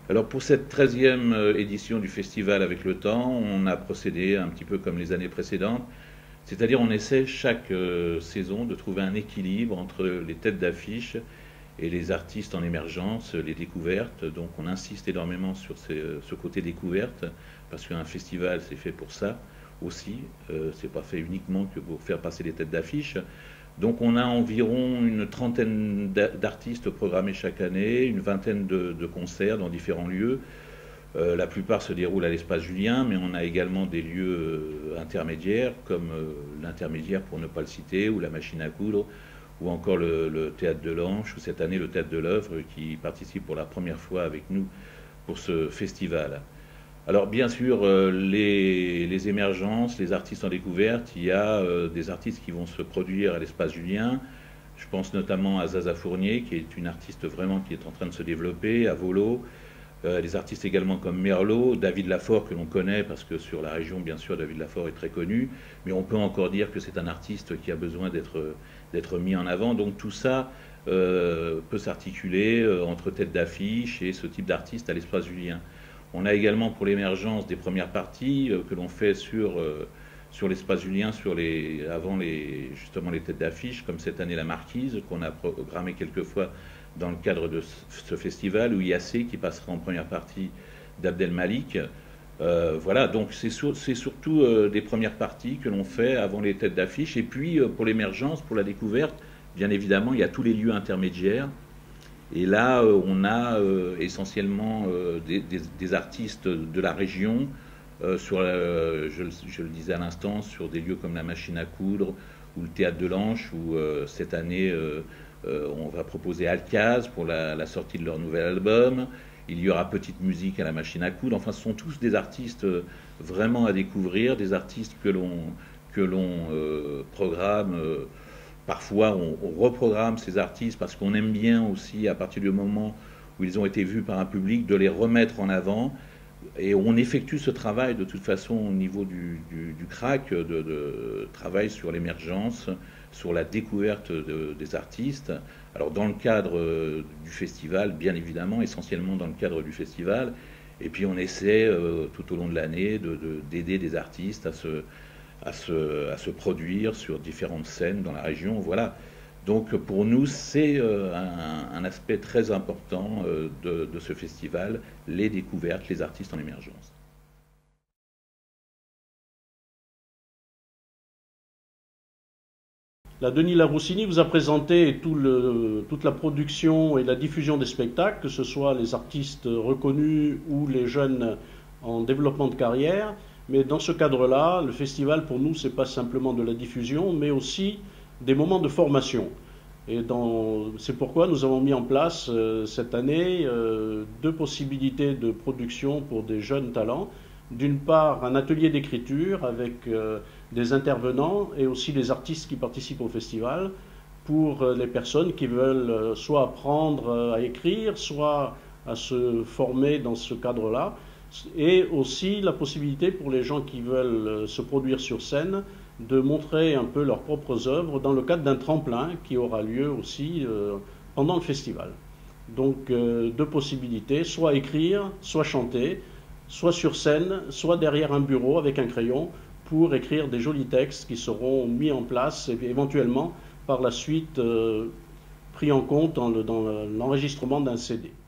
Alors pour cette 13e édition du festival avec le temps, on a procédé un petit peu comme les années précédentes, c'est-à-dire on essaie chaque saison de trouver un équilibre entre les têtes d'affiche et les artistes en émergence, les découvertes. Donc on insiste énormément sur ce côté découverte, parce qu'un festival c'est fait pour ça aussi, c'est pas fait uniquement que pour faire passer les têtes d'affiche. Donc on a environ une trentaine d'artistes programmés chaque année, une vingtaine de concerts dans différents lieux. La plupart se déroulent à l'espace Julien, mais on a également des lieux intermédiaires, comme l'intermédiaire pour ne pas le citer, ou la machine à coudre, ou encore le théâtre de l'Anche, ou cette année le théâtre de l'œuvre, qui participe pour la première fois avec nous pour ce festival. Alors bien sûr, les émergences, les artistes en découverte, il y a des artistes qui vont se produire à l'espace Julien. Je pense notamment à Zaza Fournier, qui est une artiste vraiment qui est en train de se développer, à Volo. Des artistes également comme Merlot, David Lafort que l'on connaît parce que sur la région, bien sûr, David Lafort est très connu, mais on peut encore dire que c'est un artiste qui a besoin d'être mis en avant. Donc tout ça peut s'articuler entre tête d'affiche et ce type d'artiste à l'espace Julien. On a également pour l'émergence des premières parties que l'on fait sur l'espace Julien, avant justement les têtes d'affiche, comme cette année la Marquise, qu'on a programmé quelquefois dans le cadre de ce festival, ou IAC qui passera en première partie d'Abdel Malik. Voilà, donc c'est surtout des premières parties que l'on fait avant les têtes d'affiche. Et puis pour l'émergence, pour la découverte, bien évidemment, il y a tous les lieux intermédiaires. Et là, on a essentiellement des artistes de la région, je le disais à l'instant, sur des lieux comme la machine à coudre ou le théâtre de l'Anche, où cette année, on va proposer Alcaz pour la sortie de leur nouvel album. Il y aura Petite Musique à la machine à coudre. Enfin, ce sont tous des artistes vraiment à découvrir, des artistes que l'on programme. Parfois, on reprogramme ces artistes parce qu'on aime bien aussi, à partir du moment où ils ont été vus par un public, de les remettre en avant. Et on effectue ce travail de toute façon au niveau du CRAC, de travail sur l'émergence, sur la découverte des artistes. Alors dans le cadre du festival, bien évidemment, essentiellement dans le cadre du festival. Et puis on essaie tout au long de l'année d'aider des artistes à se produire sur différentes scènes dans la région. Voilà. Donc pour nous, c'est un aspect très important de ce festival, les découvertes, les artistes en émergence. La Denis Laroussini vous a présenté toute la production et la diffusion des spectacles, que ce soit les artistes reconnus ou les jeunes en développement de carrière. Mais dans ce cadre-là, le festival, pour nous, c'est pas simplement de la diffusion, mais aussi des moments de formation. Et c'est pourquoi nous avons mis en place cette année deux possibilités de production pour des jeunes talents. D'une part, un atelier d'écriture avec des intervenants et aussi des artistes qui participent au festival pour les personnes qui veulent soit apprendre à écrire, soit à se former dans ce cadre-là. Et aussi la possibilité pour les gens qui veulent se produire sur scène de montrer un peu leurs propres œuvres dans le cadre d'un tremplin qui aura lieu aussi pendant le festival. Donc deux possibilités, soit écrire, soit chanter, soit sur scène, soit derrière un bureau avec un crayon pour écrire des jolis textes qui seront mis en place et éventuellement par la suite pris en compte dans l'enregistrement d'un CD.